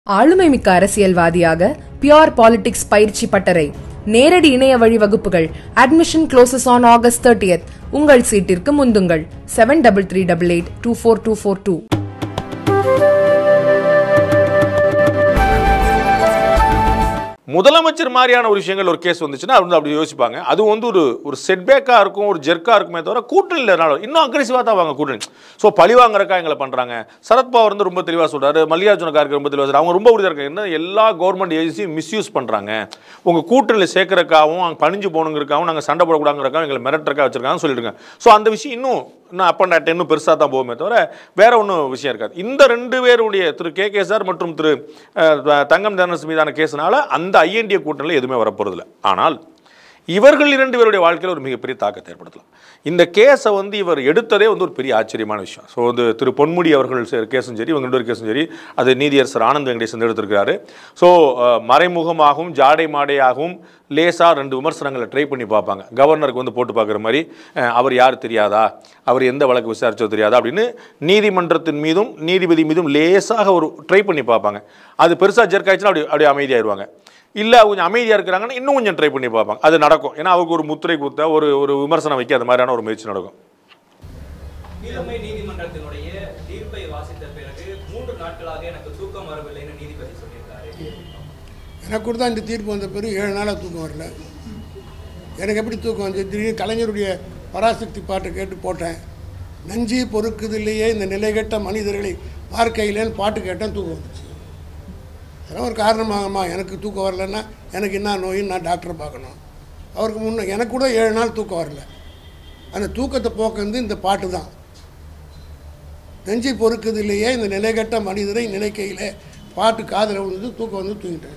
ஆளுமை மிக்க அரசியல்வாதியாக பியூர் பாலிடிக்ஸ் பயிற்சி பட்டறை நேரடி இணைய வழி வகுப்புகள் admission closes on August 30th. உங்கள் சீட்டிற்கு முந்துங்கள் 7338824242. முதலமைச்சர் மாதிரியான ஒரு விஷயங்கள் ஒரு கேஸ் வந்துச்சுன்னா அது அப்படி யோசிப்பாங்க. அது ஒரு செட்பேக்கா இருக்கும், ஒரு ஜெர்க்கா இருக்குமே தவிர கூட்டணி இல்லைனால இன்னும் அக்ரெசிவாக தான் வாங்க கூட்டணி. ஸோ பழிவாங்கறக்கா எங்களை பண்ணுறாங்க. சரத்பவார் ரொம்ப தெளிவாக சொல்கிறாரு, மல்லிகார்ஜுன கார்கே ரொம்ப தெளிவாக சொல்கிறார். அவங்க ரொம்ப உறுதியாக இருக்காங்க. என்ன எல்லா கவர்மெண்ட் ஏஜென்சியும் மிஸ்யூஸ் பண்ணுறாங்க, உங்கள் கூட்டணியில் சேர்க்கறக்காகவும் அங்கே பணிஞ்சு போகணுங்கிறக்காகவும் நாங்கள் சண்டை போடக்கூடாங்கிறக்காகவும் எங்களை மிரட்டுறக்கா வச்சிருக்காங்கன்னு சொல்லியிருக்காங்க. ஸோ அந்த விஷயம் இன்னும் இன்னும் பெருசாக தான் போகுமே தவிர வேற ஒன்றும் விஷயம் இருக்காது. இந்த ரெண்டு பேருடைய திரு கே சார் மற்றும் திரு தங்கம் தென்னரசு மீதான கேஸ்னால அந்த ஐஎன்டிஏ கூட்டணியில் எதுவுமே வரப்போறதில்லை. ஆனால் இவர்கள் இரண்டு பேருடைய வாழ்க்கையில் ஒரு மிகப்பெரிய தாக்கத்தை ஏற்படுத்தலாம். இந்த கேஸை இவர் எடுத்ததே ஒரு பெரிய ஆச்சரியமான விஷயம். ஸோ திரு பொன்முடி அவர்கள் கேஸும் சரி, இவங்க ரெண்டு கேஸும் சரி, அது நீதியரசர் ஆனந்த் வெங்கடேசன் எடுத்திருக்கிறாரு. ஸோ மறைமுகமாகவும் ஜாடை மாடையாகவும் லேசாக ரெண்டு விமர்சனங்களை ட்ரை பண்ணி பார்ப்பாங்க. கவர்னருக்கு போட்டு பார்க்குற மாதிரி அவர் யார் தெரியாதா, அவர் எந்த வழக்கு விசாரிச்சோ தெரியாதா அப்படின்னு நீதிமன்றத்தின் மீதும் நீதிபதி மீதும் லேசாக ஒரு ட்ரை பண்ணி பார்ப்பாங்க. அது பெருசாக ஜெர்க்காயிடுச்சுன்னா அப்படியே அமைதியாகிடுவாங்க. இல்லை கொஞ்சம் அமைதியாக இருக்கிறாங்கன்னா இன்னும் கொஞ்சம் ட்ரை பண்ணி பார்ப்பாங்க. அது நடக்கும். ஏன்னா அவருக்கு ஒரு முத்திரை குத்த ஒரு விமர்சனம் வைக்க அது மாதிரியான ஒரு முயற்சி நடக்கும். நீதிமன்றத்தினுடைய தீர்ப்பை வாசித்த பிறகு 3 நாட்களாக எனக்கு தூக்கம் வரவில்லைன்னு நீதிபதி சொல்லியிருக்காரு. எனக்கு கூட தான் இந்த தீர்ப்பு வந்த பிறகு 7 நாளாக தூக்கம் வரல. எனக்கு எப்படி தூக்கம் வந்து திடீர்னு கலைஞருடைய பராசக்தி பாட்டை கேட்டு போட்டேன். நஞ்சி பொறுக்குதில்லையே இந்த நிலைகட்ட மனிதர்களை பார்க்கையிலேன்னு பாட்டு கேட்டேன், தூக்கம் வந்துச்சு. அதெல்லாம் ஒரு காரணமாகமா எனக்கு தூக்கம் வரலன்னா எனக்கு என்ன நோயின்னு நான் டாக்டரை பார்க்கணும். அவருக்கு எனக்கு கூட 7 நாள் தூக்கம் வரல. அந்த தூக்கத்தை போக்குறது இந்த பாட்டு தான். நெஞ்சி பொறுக்குது இல்லையே இந்த நிலைகட்ட மனிதரை நினைக்கையில் பாட்டு காதில் விழுந்து தூக்கம் வந்து தூங்கிட்டேன்.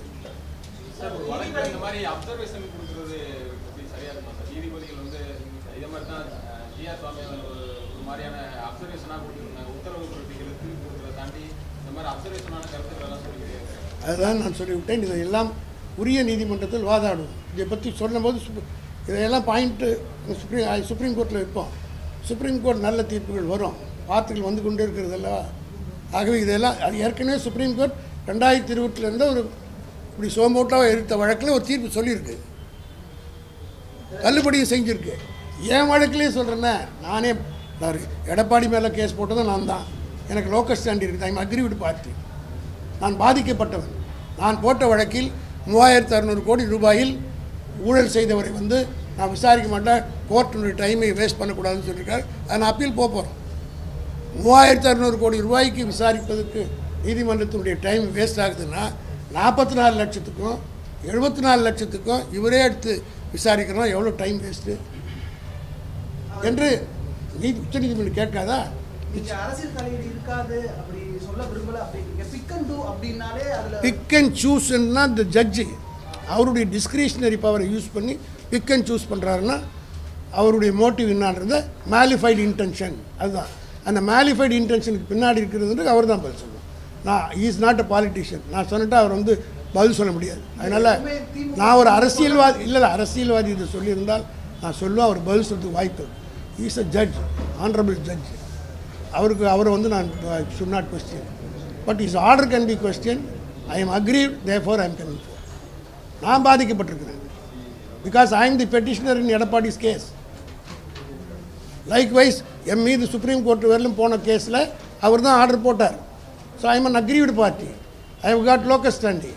அதுதான் நான் சொல்லிவிட்டேன். இதையெல்லாம் உரிய நீதிமன்றத்தில் வாதாடும். இதை பற்றி சொல்லும்போது இதையெல்லாம் பாயிண்ட்டு சுப்ரீம் கோர்ட்டில் வைப்போம். சுப்ரீம் கோர்ட் நல்ல தீர்ப்புகள் வரும், வார்த்தைகள் வந்து கொண்டே இருக்கிறதல்ல. ஆகவே இதெல்லாம் அது ஏற்கனவே சுப்ரீம் கோர்ட் 2020 ஒரு இப்படி சோமோட்டாக எடுத்த வழக்கில் ஒரு தீர்ப்பு சொல்லியிருக்கு, தள்ளுபடியும் செஞ்சுருக்கு. என் வழக்கிலே சொல்கிறேன்னே, நானே எடப்பாடி மேலே கேஸ் போட்டதும் நான் தான். எனக்கு லோக்கல் ஸ்டாண்ட் இருக்குது, ஐம் அக்ரிவிட் பார்ட்டி. நான் பாதிக்கப்பட்டவன். நான் போட்ட வழக்கில் 3600 கோடி ரூபாயில் ஊழல் செய்தவரை நான் விசாரிக்க மாட்டேன், கோர்ட்டினுடைய டைமை வேஸ்ட் பண்ணக்கூடாதுன்னு சொல்லியிருக்காரு. அதை நான் அப்பீல் போகிறோம். 3600 கோடி ரூபாய்க்கு விசாரிப்பதற்கு நீதிமன்றத்தினுடைய டைம் வேஸ்ட் ஆகுதுன்னா 44 லட்சத்துக்கும் 74 லட்சத்துக்கும் இவரே எடுத்து விசாரிக்கிறோம், எவ்வளோ டைம் வேஸ்ட்டு என்று உச்சநீதிமன்றம் கேட்காதா? அரசியல் தலையீடு இருக்காது அப்படி சொல்ல விரும்பல. பிக் அண்ட் சூஸ்ன்னா இந்த ஜட்ஜி அவருடைய டிஸ்கிரிஷனரி பவரை யூஸ் பண்ணி பிக் அண்ட் சூஸ் பண்ணுறாருன்னா அவருடைய மோட்டிவ் என்னான்றத மேலிஃபைடு இன்டென்ஷன். அதுதான் அந்த மேலிஃபைடு இன்டென்ஷனுக்கு பின்னாடி இருக்கிறதுன்றது அவர் தான் பதில் சொல்லணும். நான் இஸ் நாட் அ பாலிட்டிஷியன். நான் சொன்னிட்டு அவர் பதில் சொல்ல முடியாது. அதனால் நான் ஒரு அரசியல்வாதி அரசியல்வாதி இதை சொல்லியிருந்தால் நான் சொல்லுவேன், அவர் பதில் சொல்றதுக்கு வாய்ப்பு. Is a judge, honourable judge. அவரை நான் should not question. But his order can be questioned. I am aggrieved, therefore I am coming forward. நான் பாதிக்கப்பட்டிருக்கிறேன். Because I am the petitioner in Edappadi's case. Likewise, எம் மீது சுப்ரீம் கோர்ட் வரலும் போன கேஸில் அவர் தான் ஆர்டர் போட்டார். So I am an aggrieved party. I have got locus standi.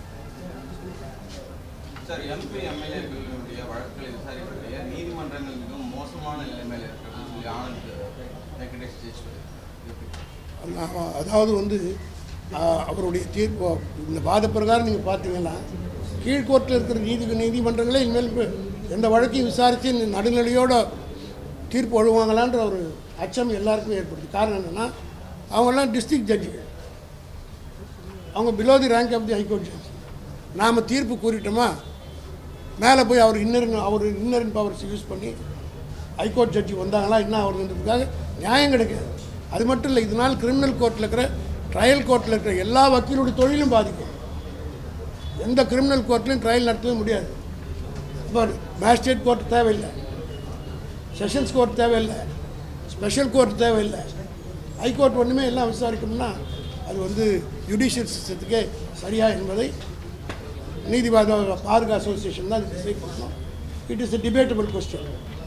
Sir, MP எம்எல்ஏக்களுடைய வழக்குகளை விசாரிக்கக்கூடிய நீதிமன்றங்கள் மிகவும் மோசமான நிலைமையில் இருக்கிறது சொல்லி ஆனந்த் வெங்கடேஷ் ஜெயிச்சு. அதாவது அவருடைய தீர்ப்பு இந்த வாத பிரகாரம் நீங்கள் பார்த்தீங்கன்னா கீழ்கோர்ட்டில் இருக்கிற நீதிமன்றங்களே இனிமேல் எந்த வழக்கையும் விசாரித்து நடுநிலையோட தீர்ப்பு வழுவாங்களான்ற ஒரு அச்சம் எல்லாருக்குமே ஏற்படுது. காரணம் என்னென்னா அவங்கெல்லாம் டிஸ்ட்ரிக்ட் ஜட்ஜுகள், அவங்க below the rank of the high court judge. நாம் தீர்ப்பு கூறிட்டோமா மேலே போய் அவர் இன்னரின் பவர்ஸ் யூஸ் பண்ணி ஹைகோர்ட் ஜட்ஜி வந்தாங்களா இன்னும் அவருன்றதுக்காக நியாயம் கிடைக்காது. அது மட்டும் இல்லை, இதனால் கிரிமினல் கோர்ட்டில் இருக்கிற ட்ரையல் கோர்ட்டில் இருக்கிற எல்லா வக்கீலுடைய தொழிலும் பாதிக்கும். எந்த கிரிமினல் கோர்ட்லையும் ட்ரையல் நடத்தவே முடியாது. இப்போ மேஜிஸ்ட்ரேட் கோர்ட் தேவையில்லை, செஷன்ஸ் கோர்ட் தேவையில்லை, ஸ்பெஷல் கோர்ட் தேவையில்லை, ஹைகோர்ட் ஒன்றுமே எல்லாம் விசாரிக்கணும்னா அது ஜுடிஷியல் சிஸ்டத்துக்கே சரியா என்பதை நீதிவாத பார் அசோசியேஷன் தான் டிசைட் பண்ணணும். It is a debatable question.